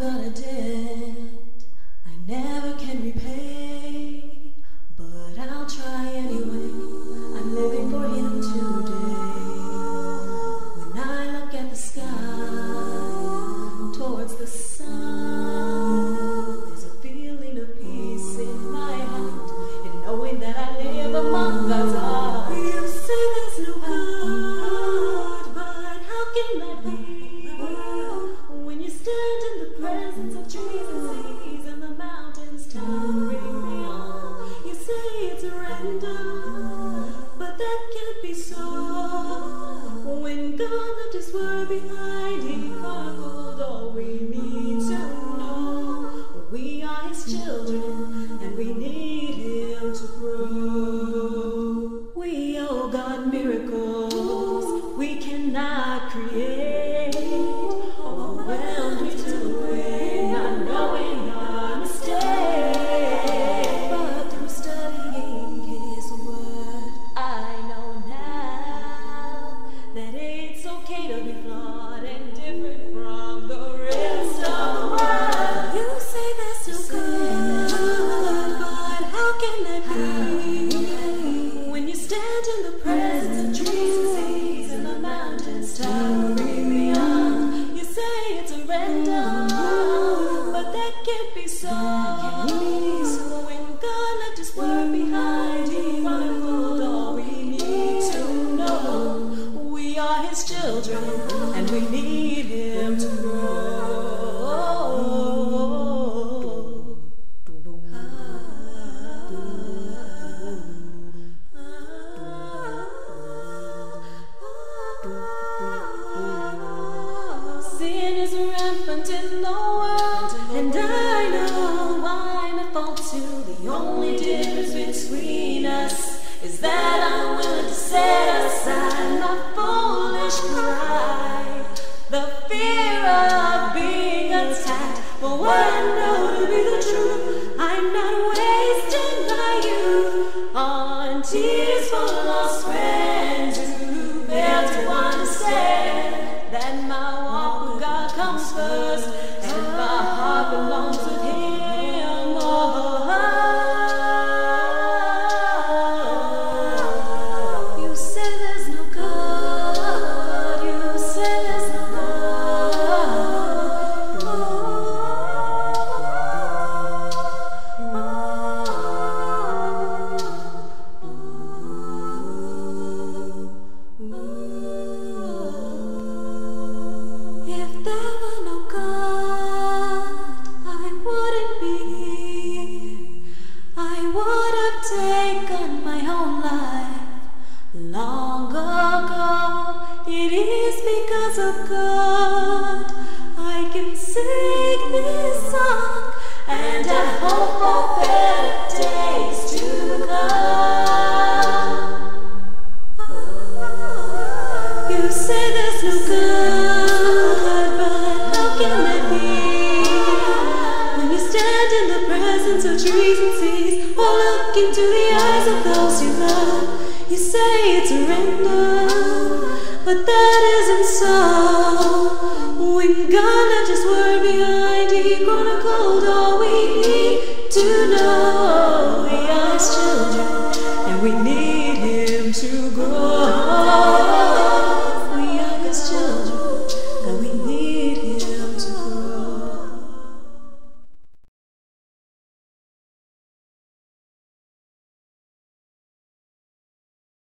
got a debt I never can repay, but I'll try anyway. I'm living for him today. When I look at the sky towards the sun, there's a feeling of peace in my heart, and knowing that I live among God's heart. You say there's no God, but how can that be? When you stand in the presence of trees and seas and the mountains towering beyond, you say it's random, but that can't be so. When God left his word behind, he chronicled all we need to know. We are his children, and we need him to grow. We owe God miracles we cannot create. Overwhelmed with doing, not knowing our mistake. But through studying his word, I know now that it's okay to be flawed and different from the rest of the world. You say that's so good, but how can that be? When you stand in the presence of trees and seas and the mountains towering beyond, you say it's a random, but that can't be so. When God left his word behind, he chronicled all we need to know. We are his children, and we need him to grow. Sin is rampant in the world, and I know I'm at fault too. The only difference between us is that I'm willing to set aside my foolish pride, the fear of being attacked for what I know to be the truth. I'm not wasting my youth on tears for lost friends who fail to understand that my walk with God comes first, and my heart belongs with him. You say there's no God, you say there's no If there were no God, I wouldn't be here. I would have taken my own life long ago. It is because of God I can sing this song, and I hope for better days to come. You say there's no God, but how can that be? When you stand in the presence of trees and seas, or look into the eyes of those you love, you say it's random, but that isn't so. When God left his word behind, he chronicled all we need to know.